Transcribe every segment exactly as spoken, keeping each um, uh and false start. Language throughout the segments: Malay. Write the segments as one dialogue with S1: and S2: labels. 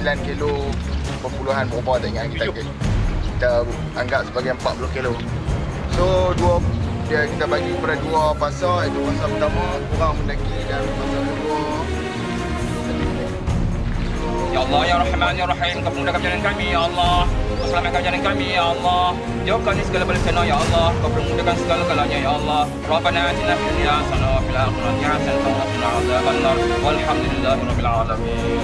S1: sembilan kilo perpuluhan berapa tak ingat kita kita anggap sebagai empat puluh kilo. So dua dia kita bagi kepada dua pasar, itu pasar pertama kurang mendaki dan pasar kedua.
S2: Ya Allah, Ya Rahman, Ya Rahim, Kau permudahkan perjalanan kami, Ya Allah. Kau selamatkan perjalanan kami, Ya Allah. Jauhkan segala bencana, Ya Allah. Kau permudahkan segala-galanya, Ya Allah. Rabbana atina fid dunya hasanah wa fil akhirati hasanah wa qina adzabannar. Walhamdulillahirabbil alamin.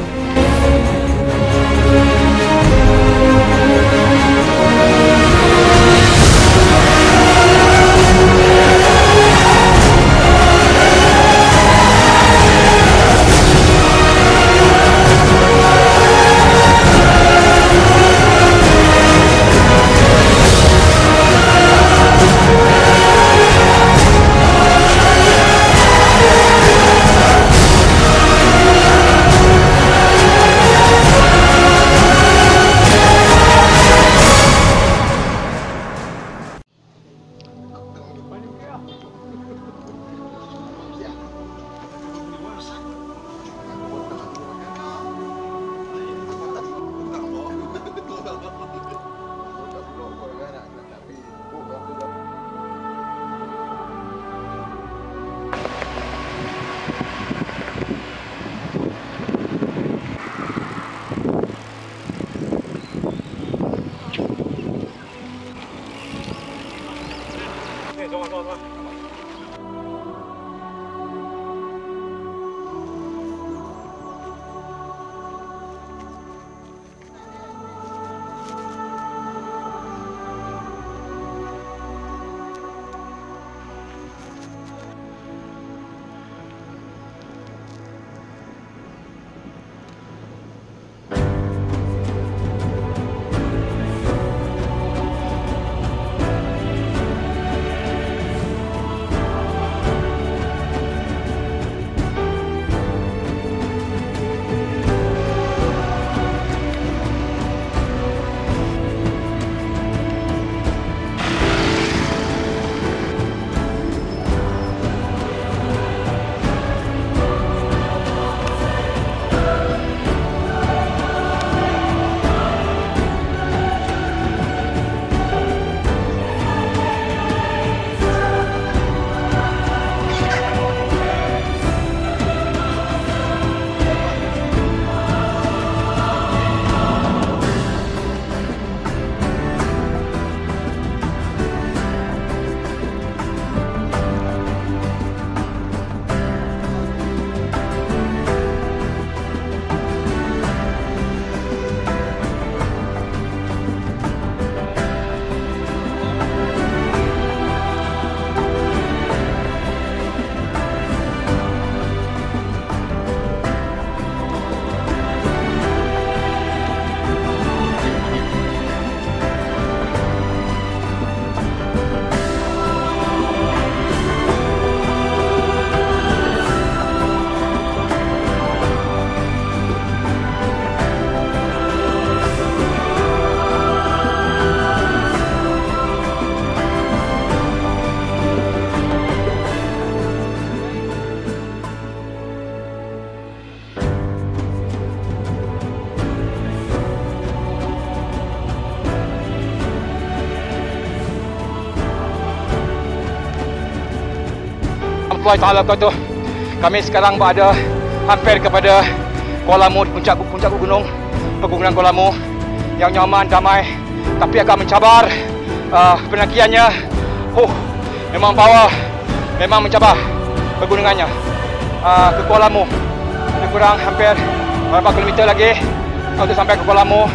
S3: warahmatullahi taala wabarakatuh. Kami sekarang berada hampir kepada Kuala Mu, puncak puncak gunung pegunungan Kuala Mu yang nyaman, damai, tapi agak mencabar. Uh, pendakiannya, huh, memang power, memang mencabar pegunungannya. Uh, ke Kuala Mu, lebih kurang hampir beberapa kilometer lagi untuk sampai ke Kuala Mu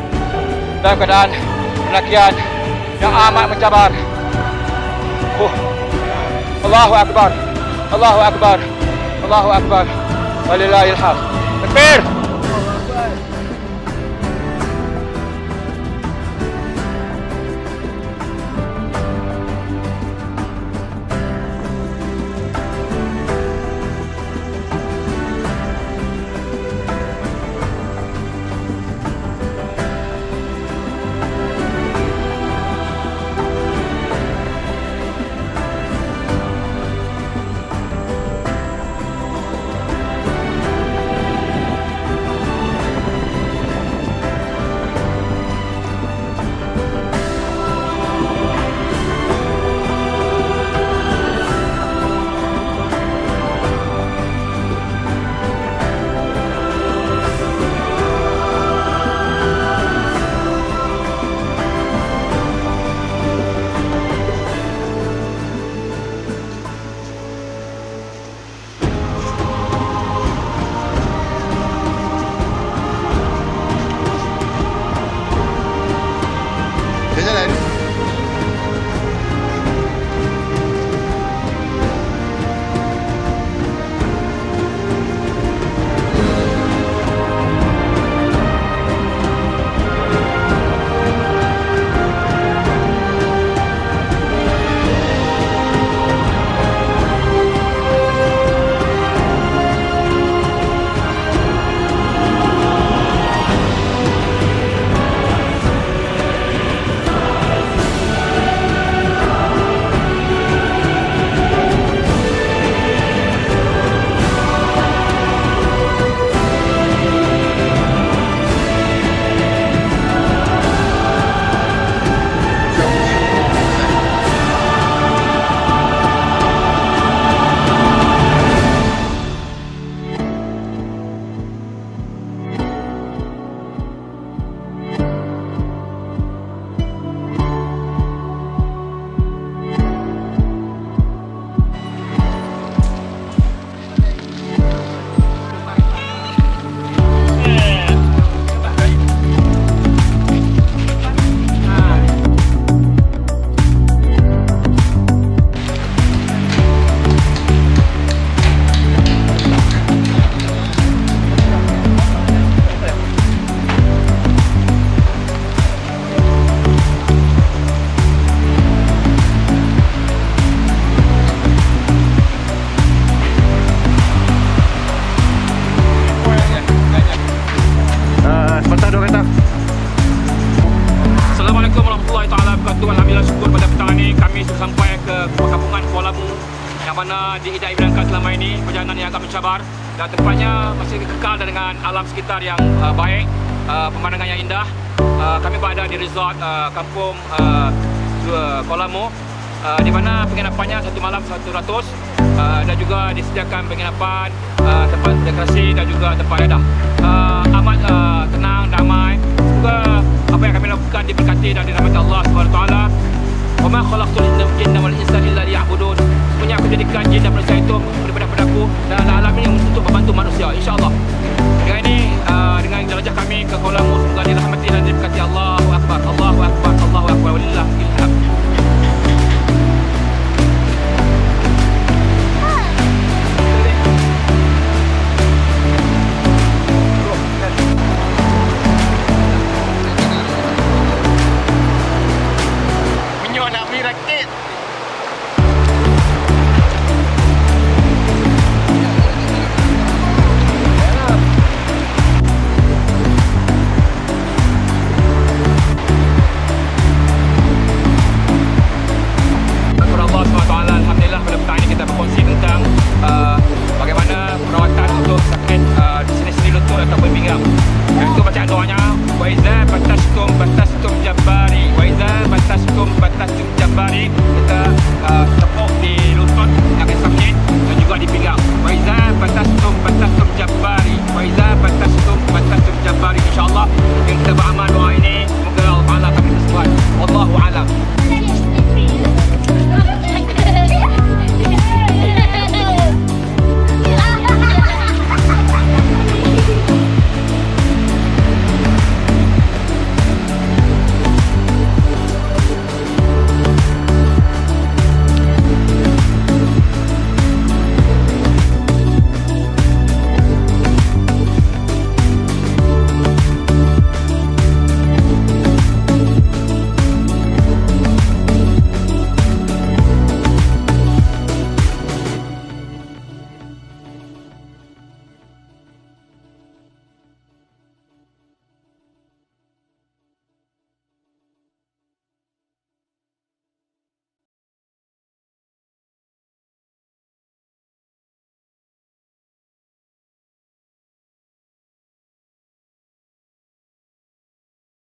S3: dalam keadaan pendakian yang amat mencabar. Huh. Allahu Akbar, Allahu Akbar, Allahu Akbar, walillahil hamd. Takbir. mana diidam-idamkan selama ini, perjalanan yang agak mencabar, dan tempatnya masih kekal dengan alam sekitar yang uh, baik, uh, pemandangan yang indah. Uh, kami berada di resort uh, kampung uh, Kuala Mu, uh, di mana penginapannya satu malam satu ratus, uh, dan juga disediakan penginapan, uh, tempat dekorasi dan juga tempat edah. Uh, amat uh,